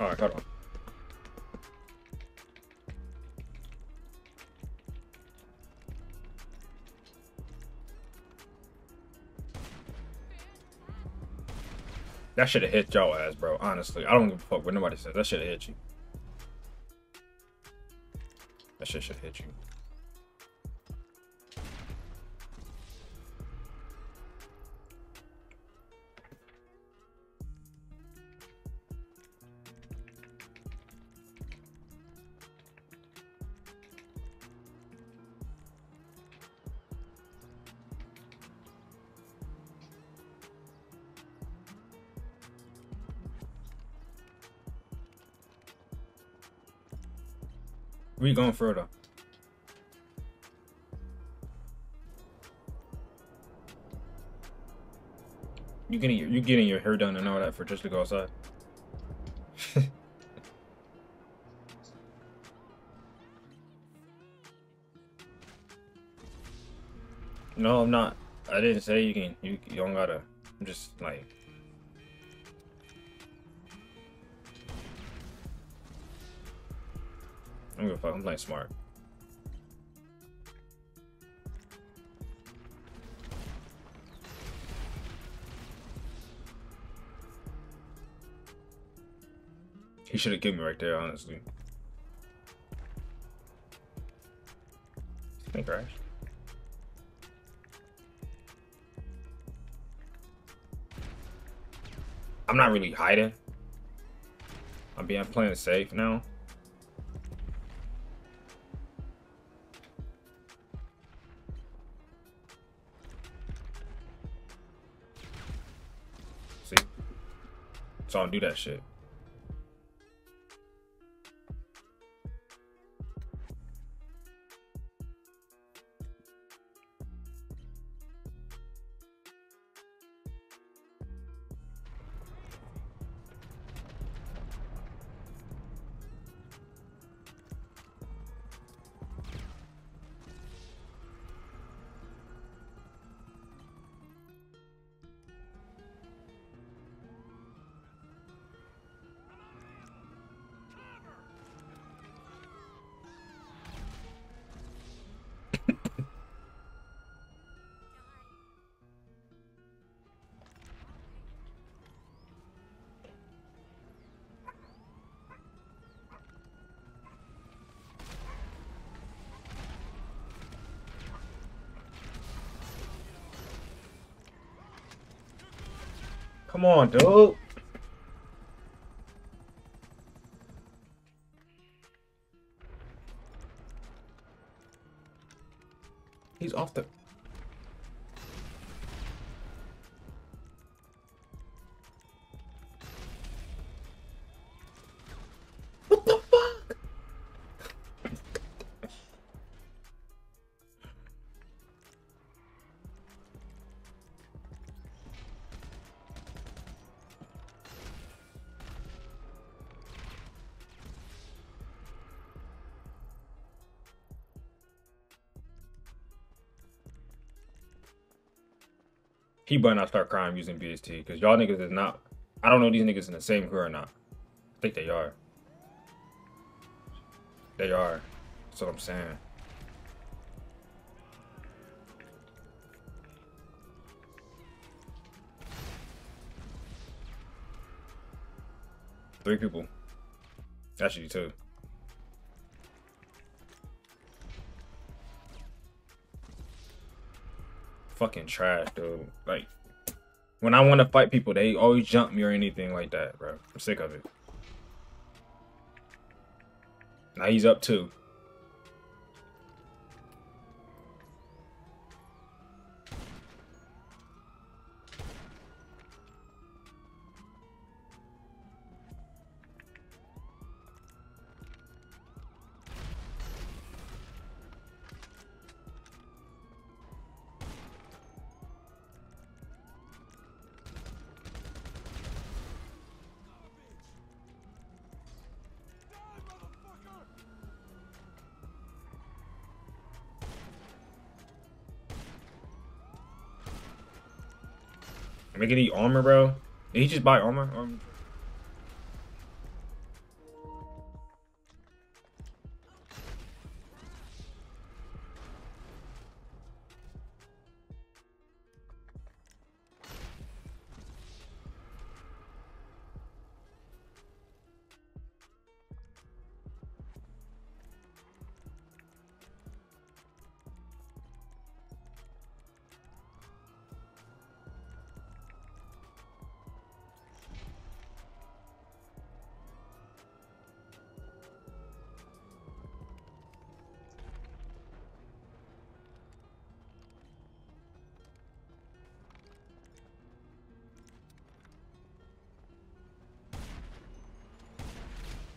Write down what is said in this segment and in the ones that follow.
Alright, hold on. That should have hit your ass, bro. Honestly, I don't give a fuck what nobody says. That should have hit you. That shit should hit you. Where you going further? You getting your hair done and all that for just to go outside? No, I'm not. I didn't say you can. You don't gotta. I'm just like. I'm gonna fuck. I'm playing smart. He should have killed me right there, honestly. He crashed. I'm not really hiding. I'm playing it safe now. See? So I don't do that shit. Come on, dude. He's off the... What the fuck? He better not start crying using BST, because y'all niggas is not... I don't know if these niggas in the same crew or not. I think they are. They are. That's what I'm saying. Three people. Actually, two. Fucking trash, dude. Like, when I want to fight people, they always jump me or anything like that, bro. I'm sick of it. Now he's up two. Am I getting armor, bro? Did he just buy armor?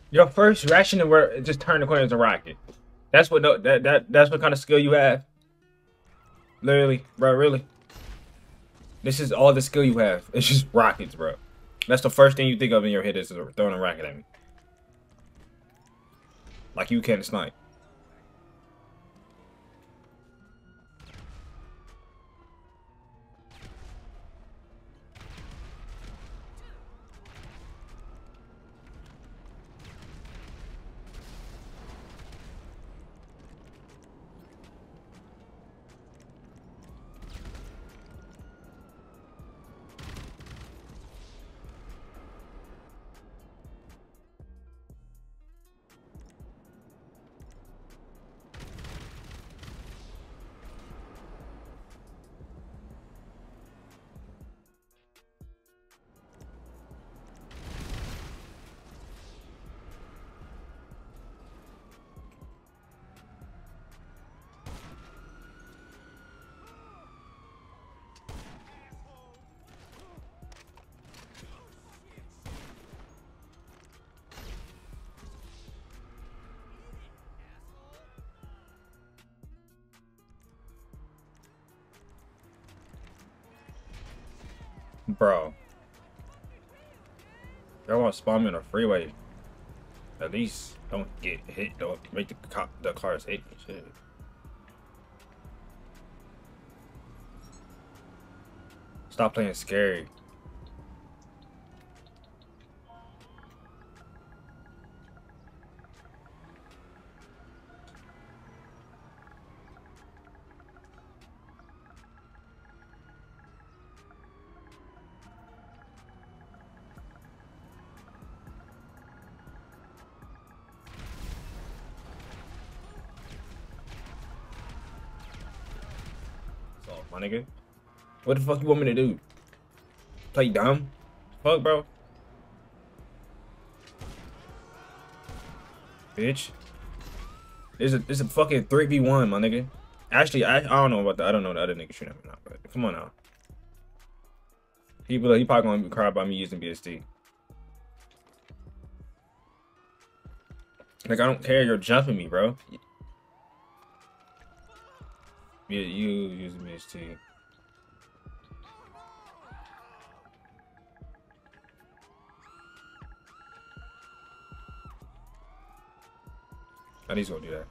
Your first reaction to where just turn the corner is a rocket. That's what that's what kind of skill you have. Literally, bro, really. This is all the skill you have. It's just rockets, bro. That's the first thing you think of in your head is throwing a rocket at me. Like you can't snipe. Bro. Y'all want to spawn me on a freeway. At least don't get hit. Don't make the cars hate me. Shit. Stop playing scary. So, my nigga. What the fuck you want me to do? Play dumb? Fuck, bro. Bitch. It's a fucking 3v1, my nigga. Actually, I don't know about the I don't know the other nigga shooting at me now, but come on now. He probably gonna cry about me using BST. Like I don't care, you're jumping me, bro. Yeah, you using BST. I need to go do that.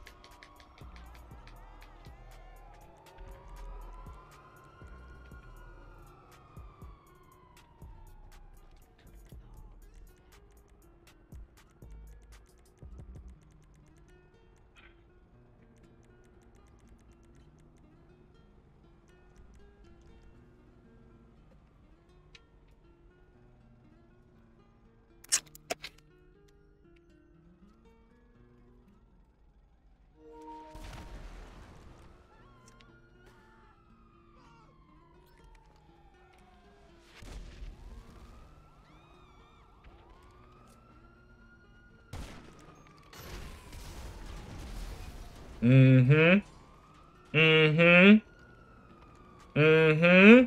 Mm-hmm. Mm-hmm. Mm-hmm.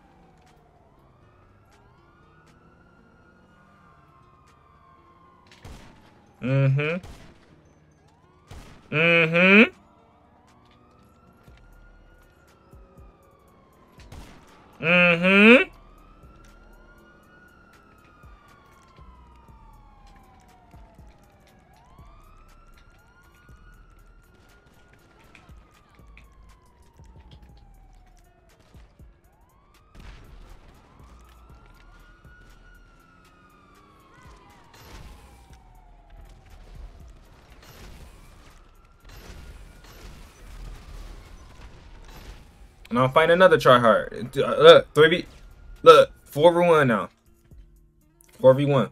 Mm-hmm. Mm-hmm. Mm-hmm. And I'll find another tryhard. Look, 3v. Look, 4v1 now. 4v1.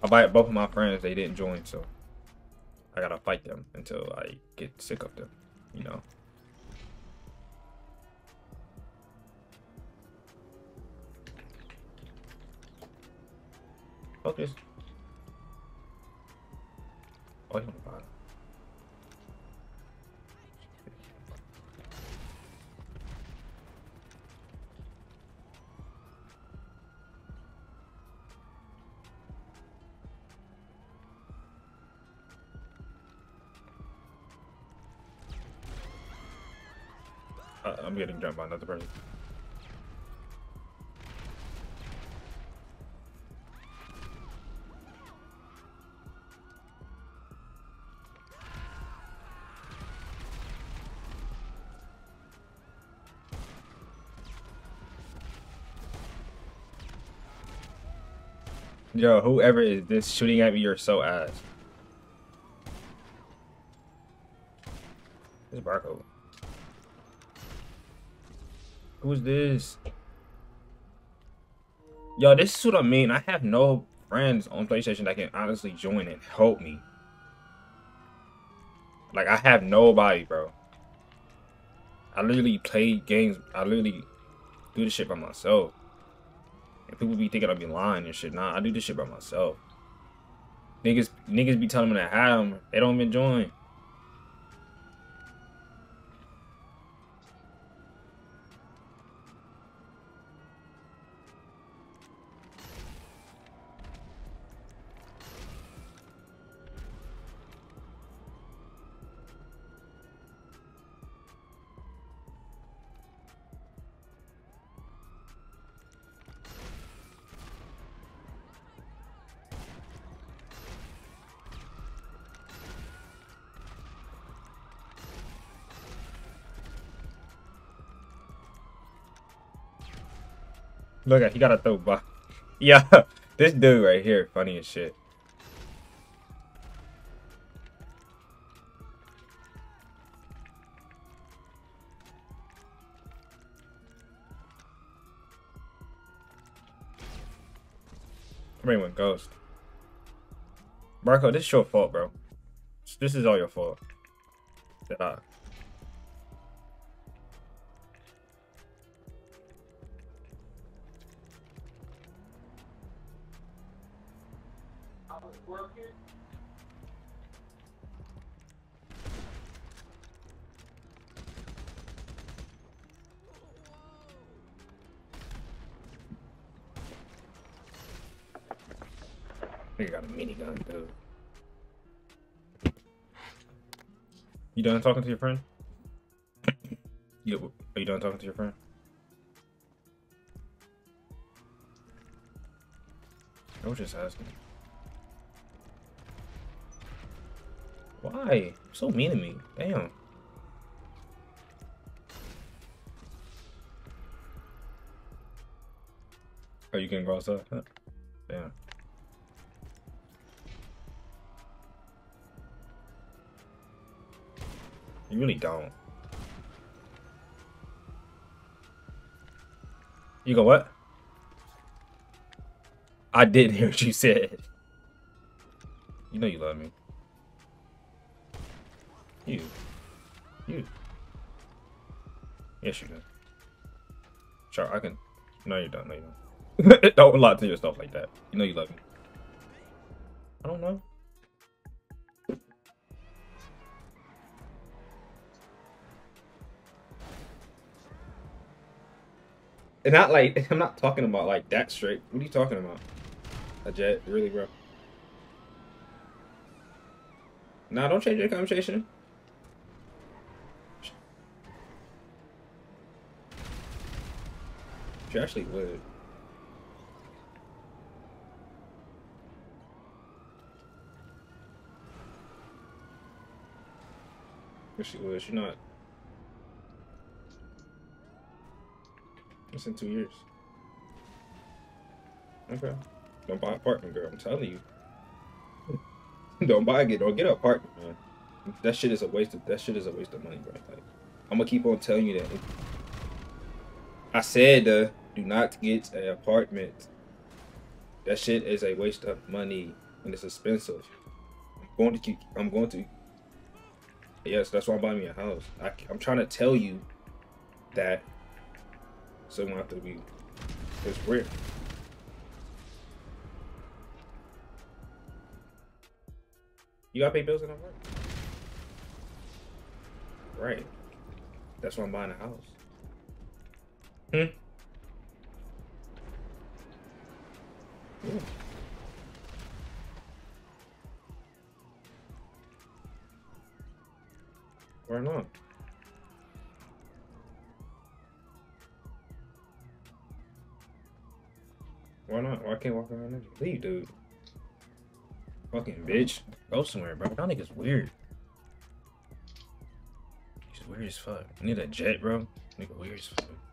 I invite both of my friends. They didn't join, so I gotta fight them until I get sick of them. You know. Focus. Oh, he's on the bottom. I'm getting jumped by another person. Yo, whoever is this shooting at me, you're so ass. This is Barco. Who's this? Yo, this is what I mean. I have no friends on PlayStation that can honestly join and help me. Like, I have nobody, bro. I literally play games. I literally do this shit by myself. And people be thinking I be lying and shit. Nah, I do this shit by myself. Niggas be telling me that I have them. They don't even join. Look at, he got a throw by. Yeah, this dude right here, funny as shit. Somebody went ghost. Marco, this is your fault, bro. This is all your fault. Yeah. You got a minigun, dude. You done talking to your friend? Are you done talking to your friend? I was just asking. Why? You're so mean to me. Damn. Are you getting crossed up? Damn. You really don't. You go what? I didn't hear what you said. You know you love me. You. Yes, you do. Sure, I can. No, you don't. No, you don't. Don't lie to yourself like that. You know you love me. I don't know. And not like, I'm not talking about like that straight. What are you talking about? A jet? Really, bro? Nah, don't change your conversation. She actually would. If she would, she not. It's in 2 years. Okay. Don't buy an apartment, girl. I'm telling you. Don't get an apartment, man. That shit is a waste of money, bro. Like, I'm gonna keep on telling you that. I said do not get an apartment. That shit is a waste of money. and it's expensive. I'm going to. Yes, that's why I'm buying me a house. I'm trying to tell you that someone have to be. It's weird. You gotta pay bills and I'm right. That's why I'm buying a house. Yeah. Why not? Why not? Why can't I walk around there? Leave, dude. Fucking bitch. Go somewhere, bro. Y'all niggas weird. He's weird as fuck. I need a jet, bro. Nigga weird as fuck.